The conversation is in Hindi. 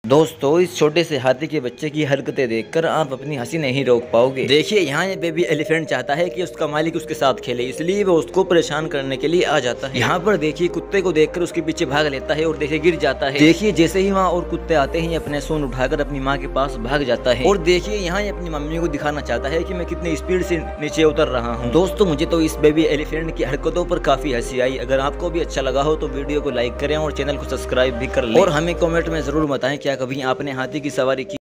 दोस्तों इस छोटे से हाथी के बच्चे की हरकतें देखकर आप अपनी हंसी नहीं रोक पाओगे। देखिए यहाँ ये बेबी एलिफेंट चाहता है कि उसका मालिक उसके साथ खेले, इसलिए वो उसको परेशान करने के लिए आ जाता है। यहाँ पर देखिए कुत्ते को देखकर उसके पीछे भाग लेता है और देखिए गिर जाता है। देखिए जैसे ही वहाँ और कुत्ते आते हैं अपने सूंड उठाकर अपनी माँ के पास भाग जाता है। और देखिए यहाँ ये अपनी मम्मी को दिखाना चाहता है कि मैं कितनी स्पीड से नीचे उतर रहा हूँ। दोस्तों मुझे तो इस बेबी एलिफेंट की हरकतों पर काफी हंसी आई। अगर आपको भी अच्छा लगा हो तो वीडियो को लाइक करें और चैनल को सब्सक्राइब भी कर लें। और हमें कमेंट में जरूर बताएं क्या कभी आपने हाथी की सवारी की।